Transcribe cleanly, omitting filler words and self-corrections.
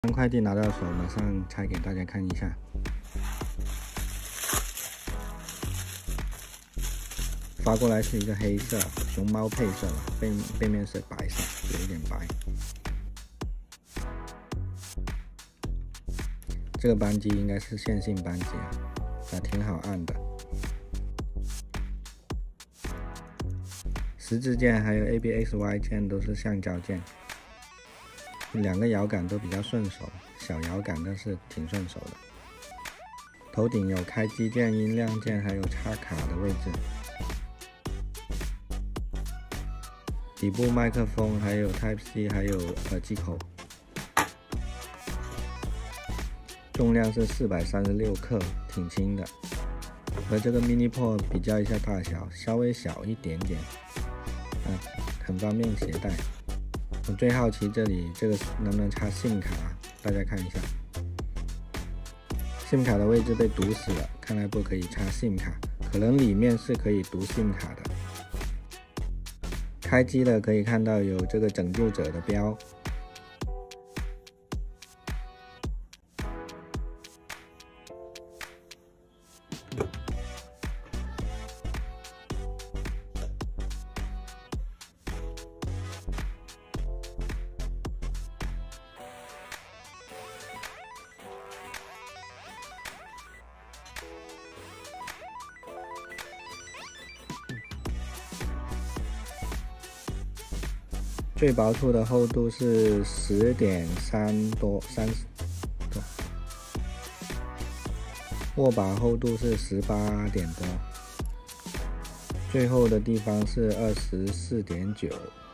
当快递拿到手，马上拆给大家看一下。发过来是一个黑色熊猫配色了，背面是白色，有一点白。这个扳机应该是线性扳机啊，挺好按的。十字键还有 ABXY 键都是橡胶键，两个摇杆都比较顺手，小摇杆但是挺顺手的。头顶有开机键、音量键，还有插卡的位置。底部麦克风，还有 Type-C， 还有耳机口。重量是436克，挺轻的。和这个 Mini Pro 比较一下大小，稍微小一点点，很方便携带。我最好奇这里这个能不能插 SIM 卡，大家看一下。SIM 卡的位置被堵死了，看来不可以插 SIM 卡，可能里面是可以读 SIM 卡的。开机了可以看到有这个拯救者的标。最薄处的厚度是10.3多，30多，握把厚度是18点多，最厚的地方是24.9。